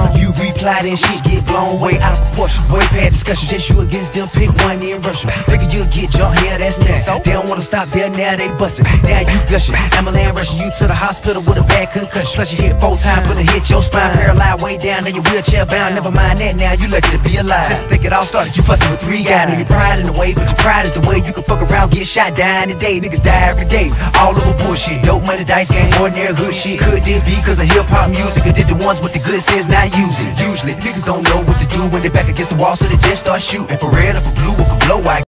on. You reply, then shit get blown way out of proportion. Way past discussion, just you against them, pick one in Russia. Figure you'll get jumped here, that's next. They don't wanna stop there, now they bustin'. Now you gushing. Amalan rushing you to the hospital with a bad concussion. Plus you hit 4 times, bullet hit your spine, paralyzed way down, now you wheelchair bound. Never mind that, now you lucky to be alive. Just think it all started, you fussing with 3 guys. Now your pride in the way, but your pride is the way you can fuck around, get shot, dying today. Niggas die every day, all over bullshit. Dope money, dice game, ordinary hood shit. Could this be cause of hip-hop music? Or did the ones with the good sense not use it? Usually, niggas don't know what to do when they're back against the wall, so they just start shooting. For red or for blue or for blow, I